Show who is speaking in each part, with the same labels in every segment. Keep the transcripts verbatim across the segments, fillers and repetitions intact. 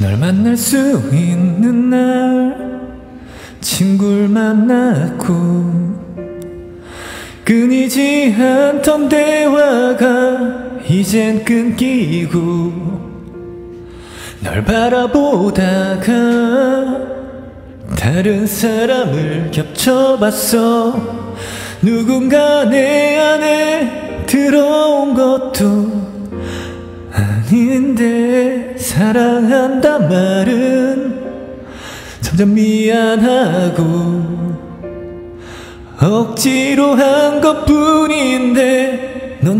Speaker 1: 널 만날 수 있는 날 친구를 만났고 끊이지 않던 대화가 이젠 끊기고 널 바라보다가 다른 사람을 겹쳐봤어. 누군가 내 안에 들어온 것도 아닌데 사랑한단 말은 점점 미안하고 억지로 한 것뿐인데 넌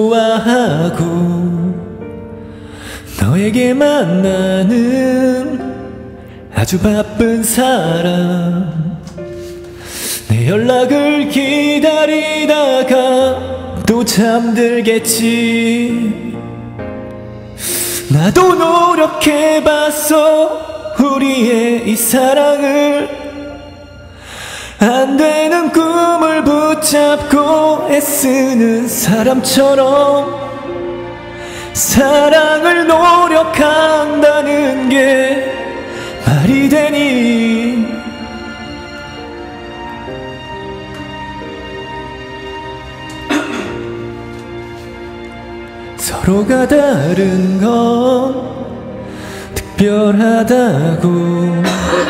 Speaker 1: 좋아하고 너에게만 나는 아주 바쁜 사람. 내 연락을 기다리다가 또 잠들겠지. 나도 노력해봤어 우리의 이 사랑을. 안 되는 꿈을 붙잡고 애쓰는 사람처럼 사랑을 노력한다는 게 말이 되니. 서로가 다른 건 특별하다고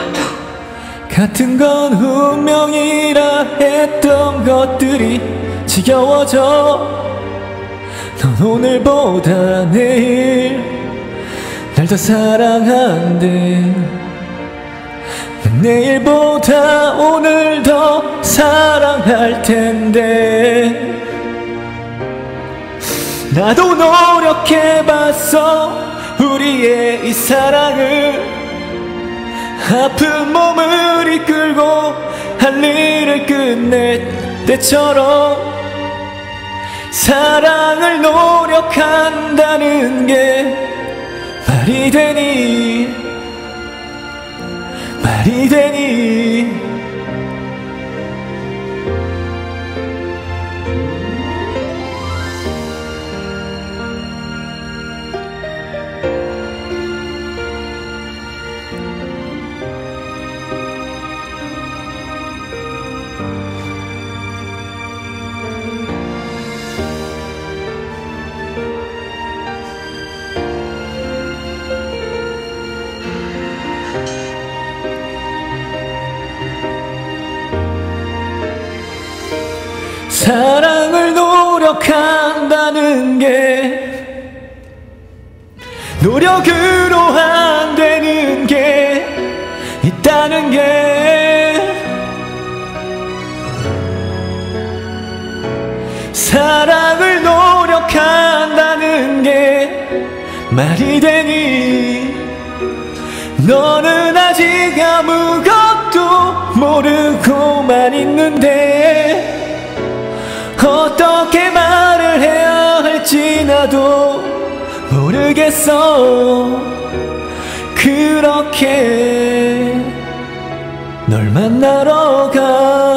Speaker 1: 같은 건 운명이라 했던 것들이 지겨워져. 넌 오늘보다 내일 날 더 사랑한대. 난 내일보다 오늘 더 사랑할 텐데. 나도 노력해봤어 우리의 이 사랑을. 아픈 몸을 이끌고 할 일을 끝낼 때처럼 사랑을 노력한다는 게 말이 되니 말이 되니. 사랑을 노력한다는 게 노력으로 안 되는 게 있다는 게. 사랑을 노력한다는 게 말이 되니. 너는 아직 아무것도 모르고만 있는데 어떻게 말을 해야 할지 나도 모르겠어. 그렇게 널 만나러 가